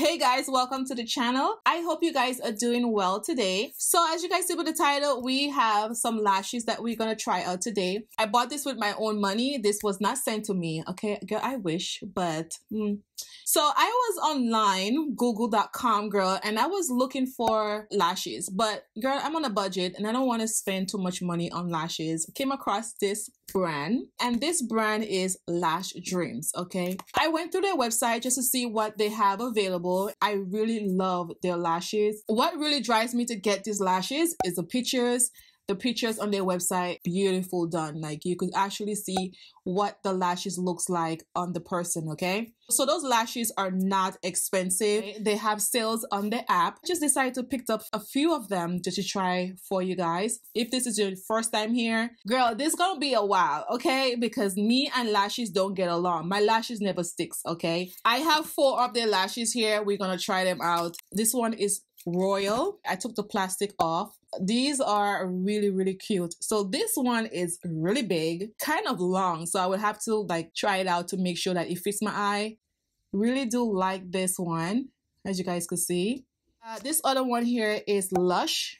Hey guys, welcome to the channel. I hope you guys are doing well today. So as you guys see with the title, we have some lashes that we're gonna try out today. I bought this with my own money. This was not sent to me, okay? Girl, I wish, but So I was online, google.com, girl, and I was looking for lashes, but girl, I'm on a budget and I don't want to spend too much money on lashes. Came across this brand, and this brand is Lash Dreams, okay? I went through their website just to see what they have available. I really love their lashes. What really drives me to get these lashes is the pictures. The pictures on their website, beautiful done. Like you could actually see what the lashes looks like on the person, okay? So those lashes are not expensive. They have sales on the app. I just decided to pick up a few of them just to try for you guys. If this is your first time here, girl, this is gonna be a while, okay? Because me and lashes don't get along. My lashes never sticks, okay? I have 4 of their lashes here. We're gonna try them out. This one is Royal. I took the plastic off. These are really cute. So this one is really big, kind of long, so I would have to like try it out to make sure that it fits my eye. Really do like this one, as you guys could see. This other one here is Lush.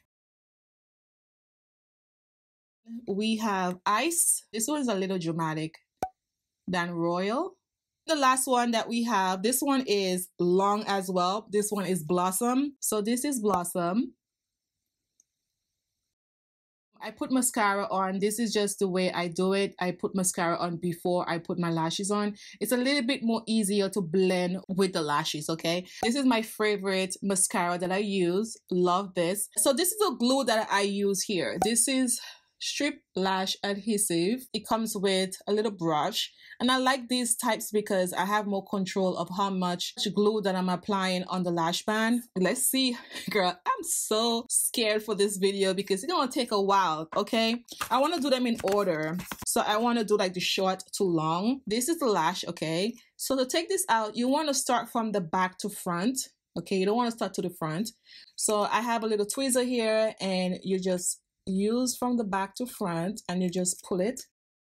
We have Ice. This one is a little dramatic than Royal. The last one that we have, this one is long as well. This one is Blossom. So this is Blossom. I put mascara on. This is just the way I do it. I put mascara on before I put my lashes on. It's a little bit more easier to blend with the lashes, okay? This is my favorite mascara that I use. Love this. So this is a glue that I use here. This is Strip Lash Adhesive. It comes with a little brush, and I like these types because I have more control of how much glue that I'm applying on the lash band. Let's see. Girl, I'm so scared for this video because it's gonna take a while, okay? I want to do them in order. So I want to do like the short to long. This is the lash, okay? So to take this out, you want to start from the back to front, okay? You don't want to start to the front. So I have a little tweezer here, and you just use from the back to front, and you just pull it.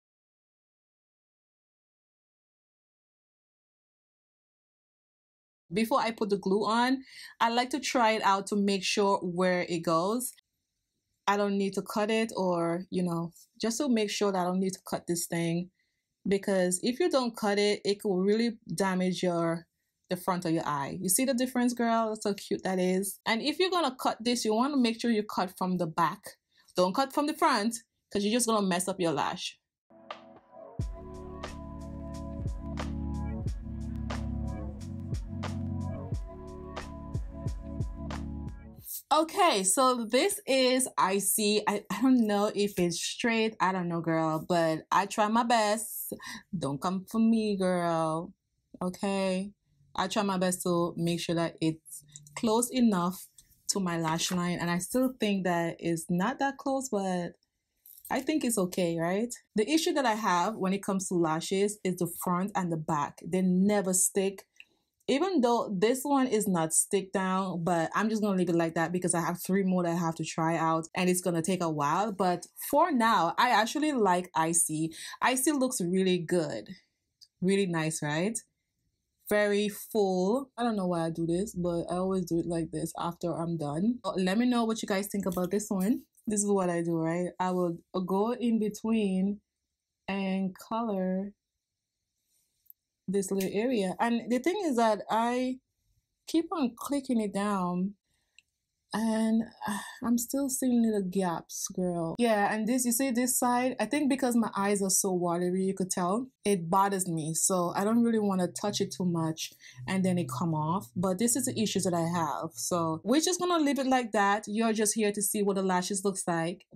Before I put the glue on, I like to try it out to make sure where it goes. I don't need to cut it, or you know, just to make sure that I don't need to cut this thing, because if you don't cut it, it could really damage the front of your eye. You see the difference, girl? That's how cute that is. And if you're gonna cut this, you want to make sure you cut from the back. Don't cut from the front, because you're just gonna mess up your lash. Okay, so this is Icy. I don't know if it's straight. I don't know, girl, but I try my best. Don't come for me, girl. Okay? I try my best to make sure that it's close enough to my lash line, and I still think that it's not that close, but I think it's okay, right? The issue that I have when it comes to lashes is the front and the back. They never stick. Even though this one is not stick down, but I'm just gonna leave it like that because I have 3 more that I have to try out, and it's gonna take a while. But for now, I actually like Icy. Icy looks really good. Really nice, right? Very full. I don't know why I do this, but I always do it like this after I'm done. Let me know what you guys think about this one. This is what I do, right? I will go in between and color this little area. And the thing is that I keep on clicking it down, and I'm still seeing little gaps, girl. Yeah, and this, you see this side, I think because my eyes are so watery, you could tell, it bothers me. So I don't really want to touch it too much and then it come off. But this is the issues that I have. So we're just gonna leave it like that. You're just here to see what the lashes looks like.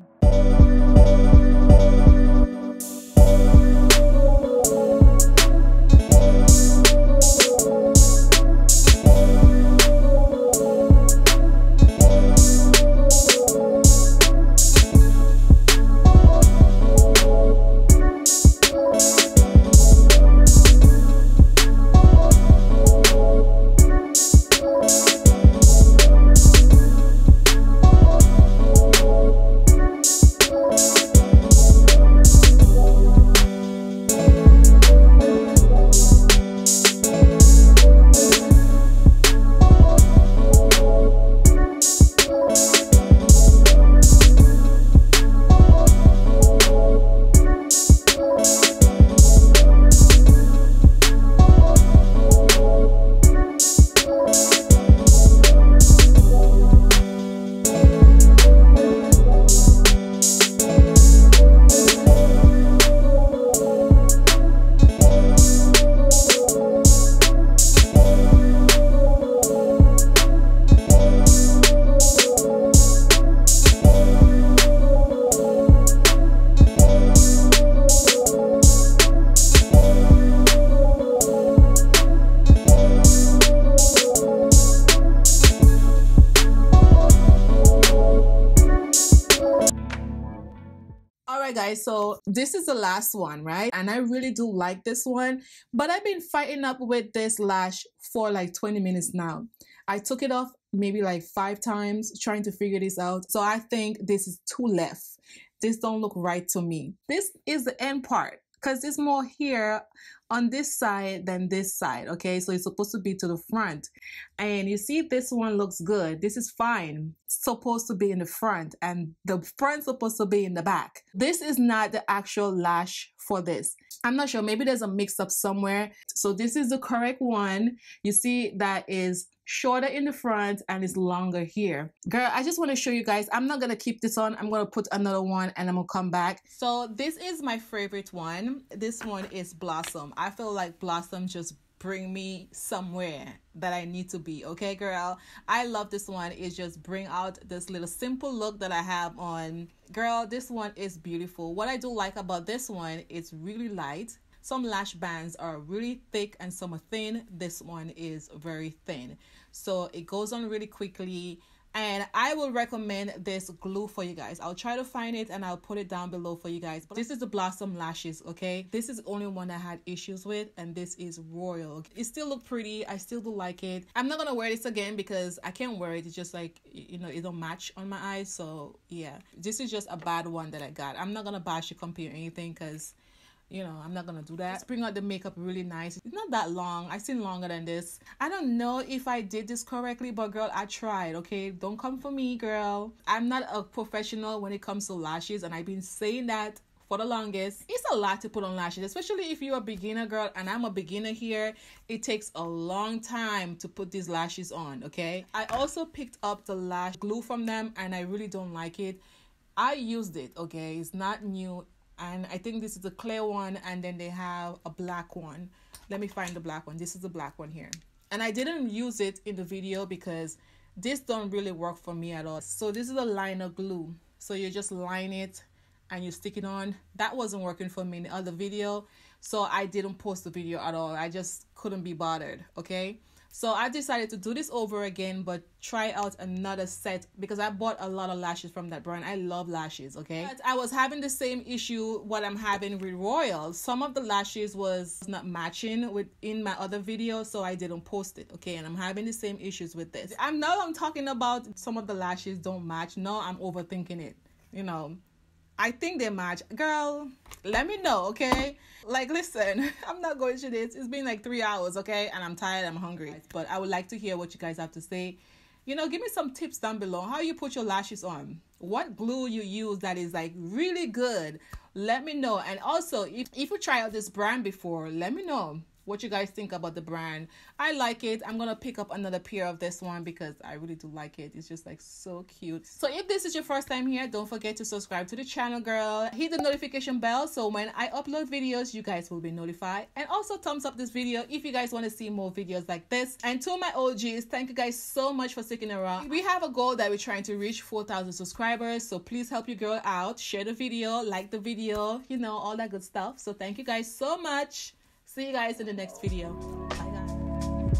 guys, so this is the last one, right? And I really do like this one, but I've been fighting up with this lash for like 20 minutes now. I took it off maybe like 5 times trying to figure this out. So I think this is too left. This don't look right to me. This is the end part, because there's more here on this side than this side, okay? So it's supposed to be to the front. And you see this one looks good. This is fine. It's supposed to be in the front, and the front's supposed to be in the back. This is not the actual lash for this. I'm not sure. Maybe there's a mix-up somewhere. So this is the correct one. You see that is shorter in the front and it's longer here. Girl, I just want to show you guys. I'm not going to keep this on. I'm going to put another one and I'm going to come back. So this is my favorite one. This one is Blossom. I feel like Blossom just bring me somewhere that I need to be. Okay, girl? I love this one. It just bring out this little simple look that I have on. Girl, this one is beautiful. What I do like about this one, it's really light. Some lash bands are really thick and some are thin. This one is very thin. So it goes on really quickly. And I will recommend this glue for you guys. I'll try to find it and I'll put it down below for you guys. But this is the Blossom lashes, okay? This is the only one I had issues with, and this is Royal. It still look pretty. I still do like it. I'm not gonna wear this again because I can't wear it. It's just like, you know, it don't match on my eyes. So yeah, this is just a bad one that I got. I'm not gonna bash it, compare anything, because you know, I'm not gonna do that. Let's bring out the makeup really nice. It's not that long. I've seen longer than this. I don't know if I did this correctly, but girl, I tried, okay? Don't come for me, girl. I'm not a professional when it comes to lashes, and I've been saying that for the longest. It's a lot to put on lashes, especially if you're a beginner, girl, and I'm a beginner here. It takes a long time to put these lashes on, okay? I also picked up the lash glue from them, and I really don't like it. I used it, okay? It's not new. And I think this is the clear one, and then they have a black one. Let me find the black one. This is the black one here. And I didn't use it in the video because this don't really work for me at all. So this is a liner glue. So you just line it and you stick it on. That wasn't working for me in the other video. So I didn't post the video at all. I just couldn't be bothered, okay? So I decided to do this over again, but try out another set because I bought a lot of lashes from that brand. I love lashes, okay? But I was having the same issue what I'm having with Royal. Some of the lashes was not matching with in my other video, so I didn't post it, okay? And I'm having the same issues with this. I'm talking about some of the lashes don't match. No, I'm overthinking it, you know. I think they match. Girl, let me know, okay? Like, listen, I'm not going through this. It's been like 3 hours, okay? And I'm tired, I'm hungry. But I would like to hear what you guys have to say. You know, give me some tips down below. How you put your lashes on. What glue you use that is like really good. Let me know. And also, if you try out this brand before, let me know what you guys think about the brand. I like it. I'm gonna pick up another pair of this one because I really do like it. It's just like so cute. So if this is your first time here, don't forget to subscribe to the channel, girl. Hit the notification bell so when I upload videos, you guys will be notified. And also thumbs up this video if you guys want to see more videos like this. And to my OGs, thank you guys so much for sticking around. We have a goal that we're trying to reach 4,000 subscribers. So please help your girl out. Share the video, like the video, you know, all that good stuff. So thank you guys so much. See you guys in the next video. Bye,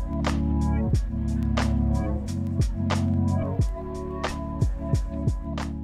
guys.